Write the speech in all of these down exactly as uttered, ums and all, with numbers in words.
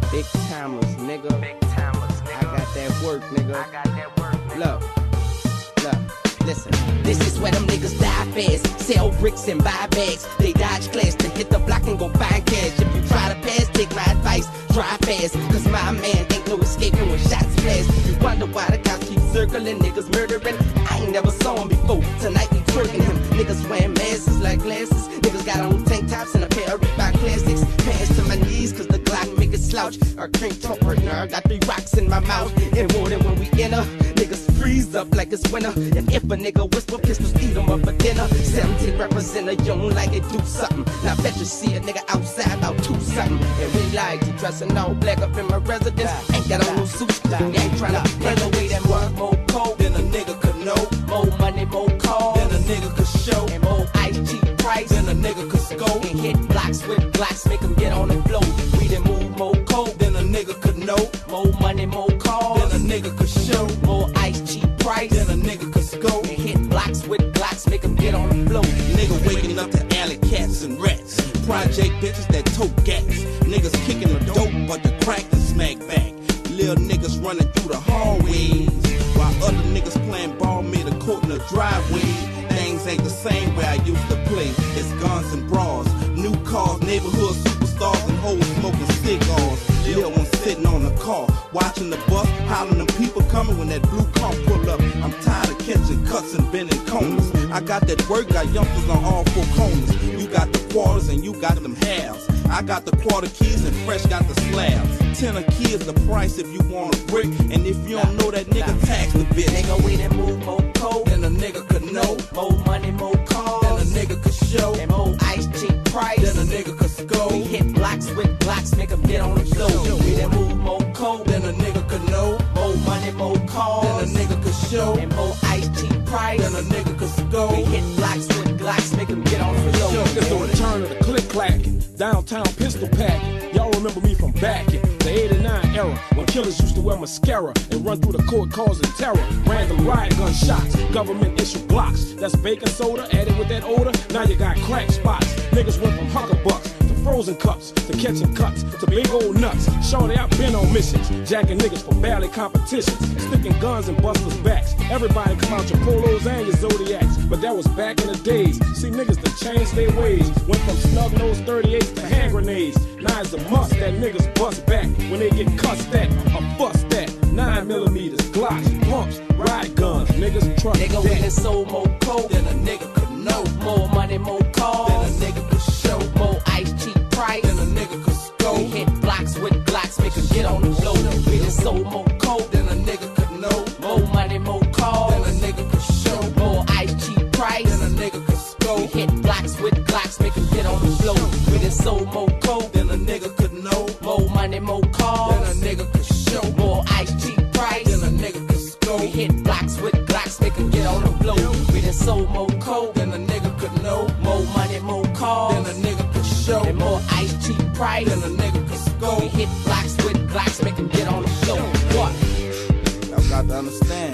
Big timers, nigga. Big timers, nigga. I got that work, nigga. I got that work, nigga. Look, look, listen. This is where them niggas die fast, sell bricks and buy bags. They dodge class to hit the block and go find cash. If you try to pass, take my advice, drive fast. Cause my man ain't no escaping when shots blast. You wonder why the cops keep circling, niggas murdering. I ain't never saw him before, tonight we twerking him. Niggas wearing masks like glasses. Niggas got on tank tops and a pair of Reebok classics. Pants to my knees cause the Glock make it slouch. Our crank talk partner, I got three rocks in my mouth. And more than when we enter, niggas freeze up like it's winter. And if a nigga whisper, pistols eat them up for dinner. seventeen represent a young like it do something. Now bet you see a nigga outside about two something. And we like to dressing all black up in my residence. Ain't got on no suits, we ain't tryna play the way that work more cold than a nigga could know. More money, more call than a nigga could show. And more ice, cheap price than a nigga could score. And hit blocks with blocks, make them get on the floor. We done move more cold than a nigga could know. More money, more call than a nigga could show. More ice, cheap price than a nigga could score. And hit blocks with blocks, make them get on the floor. Nigga waking up to alley cats and rats. Project bitches that tote gas. Niggas kicking the dope, but the crack is smack back. Little niggas running through the hallways, while other niggas playing ball made a court in the driveway. Things ain't the same where I used to play. It's guns and bras, new cars, neighborhood superstars, and hoes smoking cigars. Little one sitting on the car, watching the bus, hollering them people coming when that blue car pull up. I'm tired of catching cuts and bending corners. I got that work, got youngsters on all four corners. You got the quarters and you got them halves. I got the quarter keys and Fresh got the slabs. Ten a key is the price if you want a brick. And if you don't know that nigga, tax the bitch. Nigga, we done move more cold than a nigga could know. More money, more cars than a nigga could show. And more ice, cheap price than a nigga could score. We hit blocks with blocks, make them get on the floor. We done move more cold than a nigga could know. More money, more cars than a nigga could show. And more ice, cheap price than a nigga could score. We hit blocks with blocks, make them get on the floor. It's the return of the click clacking, downtown pistol packing. Y'all remember me from back in the eighty-nine era, when killers used to wear mascara and run through the court causing terror. Random riot gun shots, government issued blocks. That's baking soda added with that odor. Now you got crack spots. Niggas went from huckabucks to frozen cups to catching cuts to big old nuts. Shorty, I've been on missions, jacking niggas for barely competitions, sticking guns in busters' backs. Everybody come out your polos and your Zodiacs, but that was back in the days. See, niggas that changed their ways, went from snub-nosed thirty-eights to hand grenades. Now it's a must that niggas bust back when they get cussed at or bust at. Nine millimeters, Glocks, pumps, ride guns, niggas trust Nigga, we done sold more coke than a nigga could know. More money, more cars than a nigga could show. More ice, cheap price than a nigga could score. We hit blocks with blocks, make them get on the floor. We done sold more coke than a nigga could know. More money, more cars than a nigga could show. More ice, cheap price than a nigga could score. We hit blocks with blocks, make them get on the floor. We done sold more coke than a nigga could know. More money, more cars than a nigga could show. More ice, cheap price than a nigga could score. We hit blocks with blocks, make them get on the floor. We done sold more coke than a nigga could know. More money, more cars than a nigga could show. And more ice, cheap price than a nigga could score. We hit blocks with blocks, make them get on the floor. What? Y'all got to understand,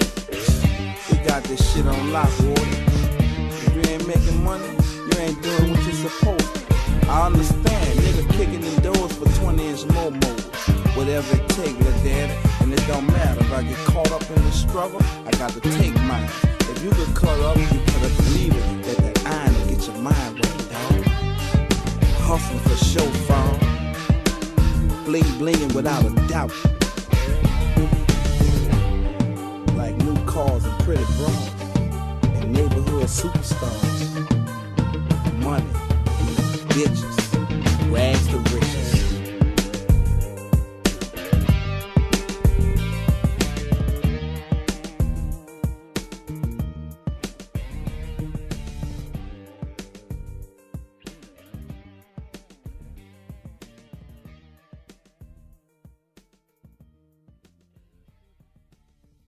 we got this shit on lock, boy. If you ain't making money, you ain't doing what you're supposed to. I understand, nigga kicking in doors for twenty inch momos. Whatever it take, look daddy, and it don't matter. If I get caught up in the struggle, I got to take mine. If you get caught up, you better believe it, that that iron will get your mind right, dog. Hustling for show, phone. Bling blinging without a doubt. Like new cars and pretty bras and neighborhood superstars. Money, bitches.